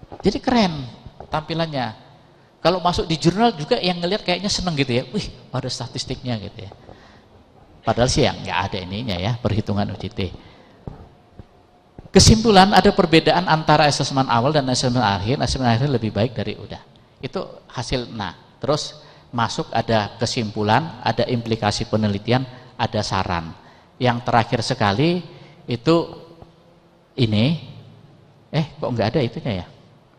Jadi keren tampilannya. Kalau masuk di jurnal juga yang ngelihat kayaknya seneng gitu ya. Wih, ada statistiknya gitu ya. Padahal sih yang nggak ada ininya ya, perhitungan UJT. Kesimpulan, ada perbedaan antara asesmen awal dan asesmen akhir. Asesmen akhir lebih baik dari udah. Itu hasil. Nah, terus masuk ada kesimpulan, ada implikasi penelitian, ada saran. Yang terakhir sekali itu ini. Kok nggak ada itunya ya?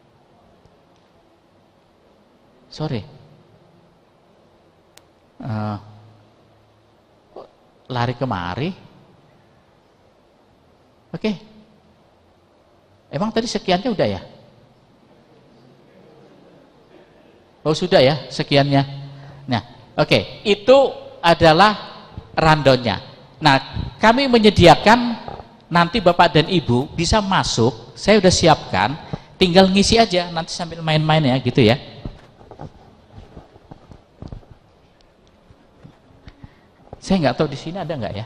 Sorry. Lari kemari. Oke. Emang tadi sekiannya udah ya? Oh sudah ya sekiannya. Nah, oke. Itu adalah rundownnya. Nah, kami menyediakan nanti Bapak dan Ibu bisa masuk. Saya udah siapkan. Tinggal ngisi aja nanti sambil main-main ya gitu ya. Saya nggak tahu di sini ada nggak ya.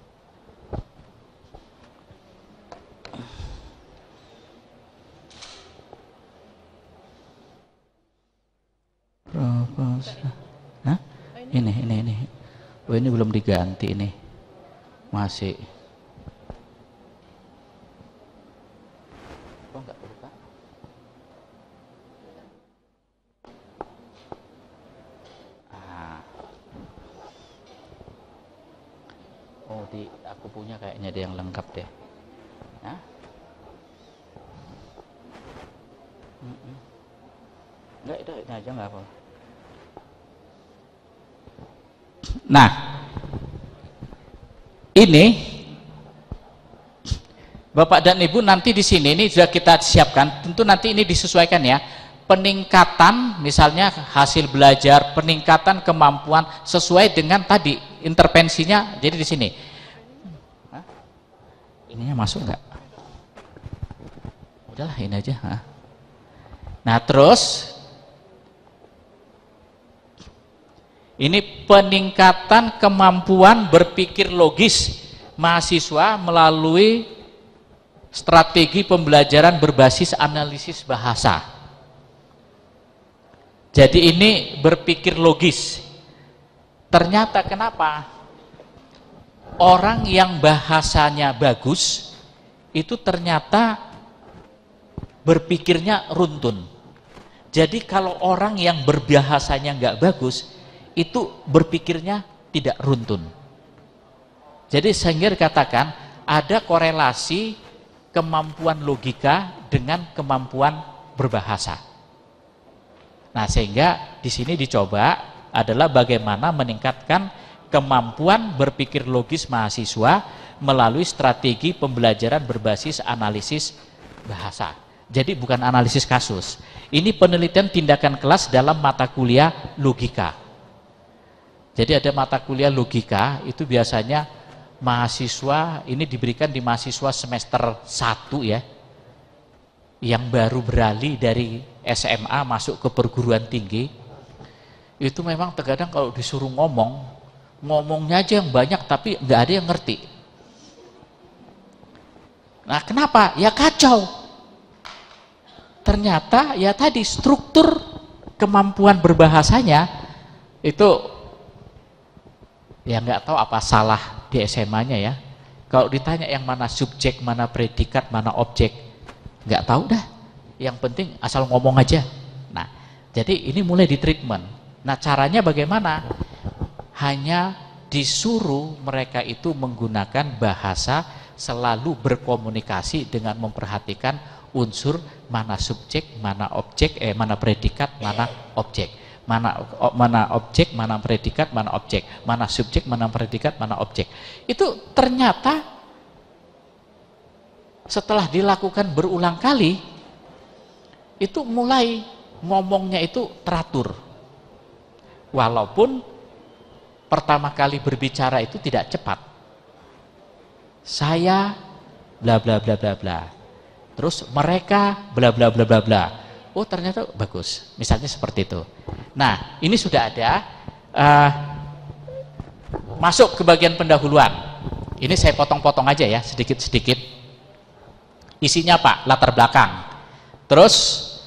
Hah? Ini. Oh ini belum diganti ini. Masih. Kok nggak terbuka? Oh aku punya kayaknya ada yang lengkap deh. Hah? Enggak, itu aja nggak apa. Nah, ini Bapak dan Ibu nanti di sini ini sudah kita siapkan. Tentu nanti ini disesuaikan ya. Peningkatan misalnya hasil belajar, peningkatan kemampuan sesuai dengan tadi intervensinya. Jadi di sini. Hah? Ininya masuk nggak? Udahlah ini aja. Hah? Nah terus ini peningkatan kemampuan berpikir logis mahasiswa melalui strategi pembelajaran berbasis analisis bahasa. Jadi ini berpikir logis. Ternyata kenapa? Orang yang bahasanya bagus itu ternyata berpikirnya runtun. Jadi kalau orang yang berbahasanya nggak bagus itu berpikirnya tidak runtun. Jadi sehingga dikatakan ada korelasi kemampuan logika dengan kemampuan berbahasa. Nah, sehingga di sini dicoba adalah bagaimana meningkatkan kemampuan berpikir logis mahasiswa melalui strategi pembelajaran berbasis analisis bahasa. Jadi bukan analisis kasus. Ini penelitian tindakan kelas dalam mata kuliah logika. Jadi ada mata kuliah logika itu biasanya mahasiswa ini diberikan di mahasiswa semester 1 ya. Yang baru beralih dari SMA masuk ke perguruan tinggi. Itu memang terkadang kalau disuruh ngomongnya aja yang banyak tapi nggak ada yang ngerti. Nah, kenapa? Ya kacau. Ternyata ya tadi struktur kemampuan berbahasanya itu ya nggak tahu apa salah di SMA-nya ya. Kalau ditanya yang mana subjek, mana predikat, mana objek, nggak tahu dah. Yang penting asal ngomong aja. Nah, jadi ini mulai di treatment. Nah, caranya bagaimana? Hanya disuruh mereka itu menggunakan bahasa selalu berkomunikasi dengan memperhatikan unsur mana subjek, mana objek, mana predikat, mana objek. Mana objek, mana predikat, mana objek, mana subjek, mana predikat, mana objek. Itu ternyata setelah dilakukan berulang kali, itu mulai ngomongnya itu teratur. Walaupun pertama kali berbicara itu tidak cepat. Saya bla bla bla bla bla. Terus mereka bla bla bla bla bla. Oh ternyata bagus, misalnya seperti itu. Nah ini sudah ada. Masuk ke bagian pendahuluan. Ini saya potong-potong aja ya, sedikit-sedikit. Isinya apa? Latar belakang. Terus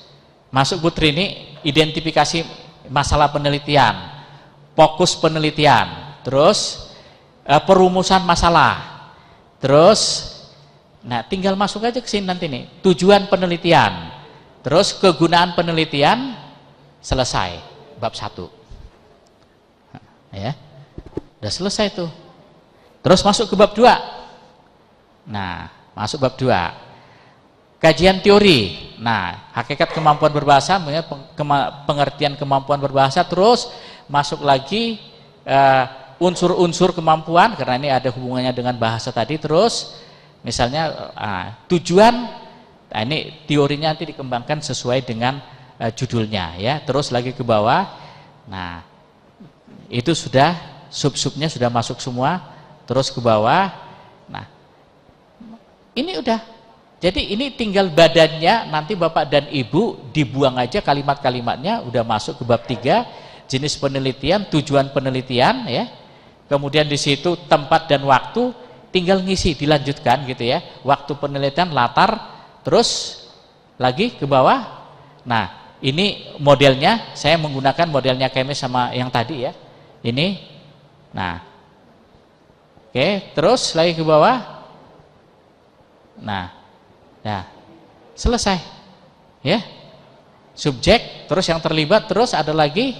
Masuk Putri ini identifikasi masalah penelitian, fokus penelitian, terus perumusan masalah, terus nah tinggal masuk aja ke sini nanti nih, tujuan penelitian, terus kegunaan penelitian, selesai bab 1. Ya, udah selesai tuh. Terus masuk ke bab 2. Nah, masuk bab 2. Kajian teori. Nah, hakikat kemampuan berbahasa, pengertian kemampuan berbahasa, terus masuk lagi unsur-unsur kemampuan, karena ini ada hubungannya dengan bahasa tadi. Terus misalnya tujuan, nah ini teorinya nanti dikembangkan sesuai dengan judulnya ya. Terus lagi ke bawah. Nah, itu sudah sub-subnya sudah masuk semua. Terus ke bawah. Nah, ini udah. Jadi ini tinggal badannya, nanti Bapak dan Ibu dibuang aja kalimat-kalimatnya, udah masuk ke bab 3, jenis penelitian, tujuan penelitian ya. Kemudian di situ tempat dan waktu, tinggal ngisi, dilanjutkan gitu ya. Waktu penelitian, latar, terus lagi ke bawah. Nah, ini modelnya, saya menggunakan modelnya Kemis sama yang tadi ya. Ini. Nah. Oke, terus lagi ke bawah. Nah, selesai ya, subjek, terus yang terlibat, terus ada lagi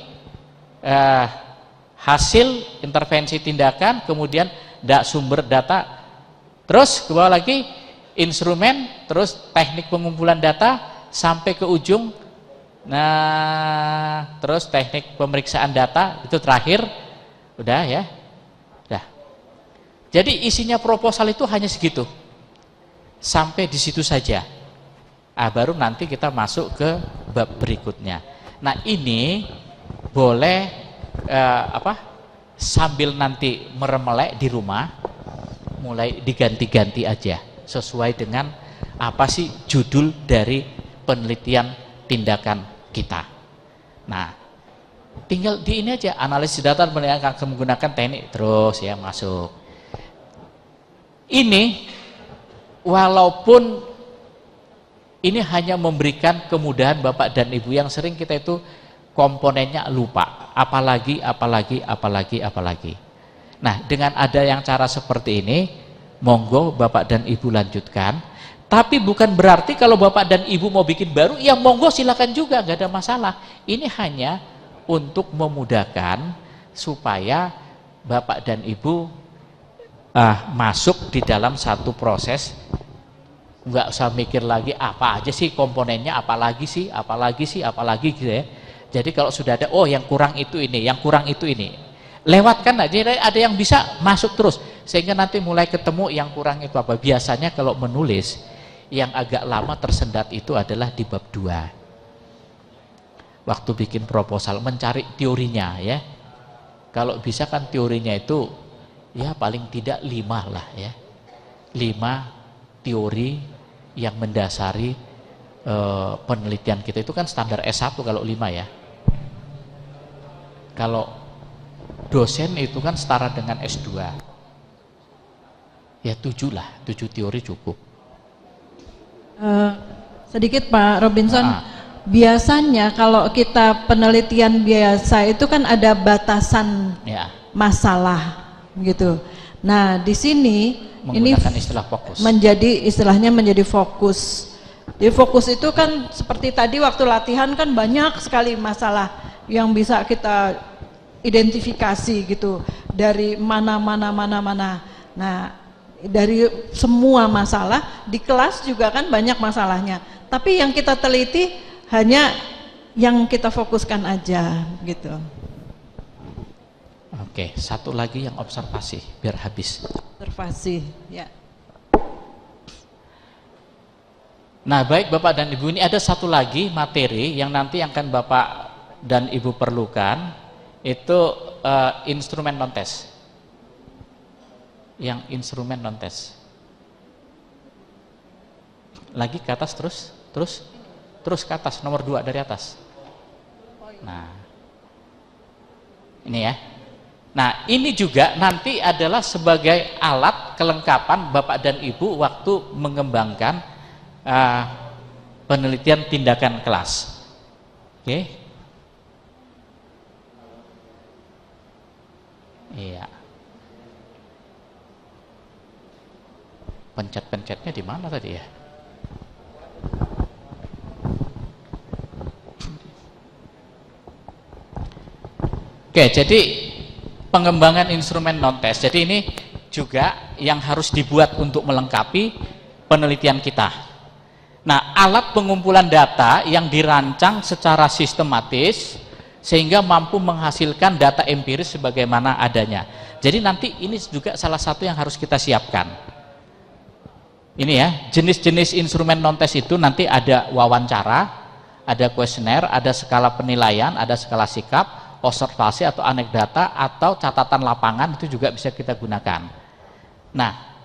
hasil intervensi tindakan, kemudian sumber data, terus ke bawah lagi instrumen, terus teknik pengumpulan data sampai ke ujung. Nah, terus teknik pemeriksaan data itu terakhir, udah ya, udah. Jadi isinya proposal itu hanya segitu. Sampai di situ saja. Baru nanti kita masuk ke bab berikutnya. Nah, ini boleh sambil nanti meremelek di rumah, mulai diganti-ganti aja sesuai dengan apa sih judul dari penelitian tindakan kita. Nah, tinggal di ini aja, analisis data akan menggunakan teknik, terus ya masuk. Ini walaupun ini hanya memberikan kemudahan Bapak dan Ibu, yang sering kita itu komponennya lupa, apalagi. Nah, dengan ada yang cara seperti ini, monggo Bapak dan Ibu lanjutkan. Tapi bukan berarti kalau Bapak dan Ibu mau bikin baru, ya monggo silakan juga, nggak ada masalah. Ini hanya untuk memudahkan supaya Bapak dan Ibu masuk di dalam satu proses, nggak usah mikir lagi apa aja sih komponennya, apalagi gitu ya. Jadi kalau sudah ada, oh yang kurang itu ini, yang kurang itu ini, lewatkan aja. Ada yang bisa masuk terus, sehingga nanti mulai ketemu yang kurang itu apa. Biasanya kalau menulis yang agak lama tersendat itu adalah di bab 2, waktu bikin proposal, mencari teorinya ya. Kalau bisa kan teorinya itu ya paling tidak 5 lah ya, 5 teori yang mendasari penelitian kita. Itu kan standar S1 kalau 5 ya. Kalau dosen itu kan setara dengan S2 ya, 7 lah, 7 teori cukup. Sedikit Pak Robinson, biasanya kalau kita penelitian biasa itu kan ada batasan ya, masalah gitu. Nah, di sini menggunakan istilah fokus. Istilahnya menjadi fokus. Jadi fokus itu kan seperti tadi waktu latihan kan banyak sekali masalah yang bisa kita identifikasi gitu, dari mana. Nah, dari semua masalah di kelas juga kan banyak masalahnya. Tapi yang kita teliti hanya yang kita fokuskan aja gitu. Oke, satu lagi yang observasi, biar habis. Observasi, ya. Nah, baik Bapak dan Ibu, ini ada satu lagi materi yang nanti akan Bapak dan Ibu perlukan, itu instrumen non-tes. Yang instrumen non-tes. Lagi ke atas terus ke atas, nomor 2 dari atas. Nah, ini ya. Nah, ini juga nanti adalah sebagai alat kelengkapan Bapak dan Ibu waktu mengembangkan penelitian tindakan kelas. Oke. Iya. Pencet-pencetnya di mana tadi ya? Oke, jadi pengembangan instrumen non-test. Jadi ini juga yang harus dibuat untuk melengkapi penelitian kita. Nah, alat pengumpulan data yang dirancang secara sistematis sehingga mampu menghasilkan data empiris sebagaimana adanya. Jadi nanti ini juga salah satu yang harus kita siapkan. Ini ya, jenis-jenis instrumen non-test itu nanti ada wawancara, ada kuesioner, ada skala penilaian, ada skala sikap, observasi atau anekdota atau catatan lapangan, itu juga bisa kita gunakan. Nah,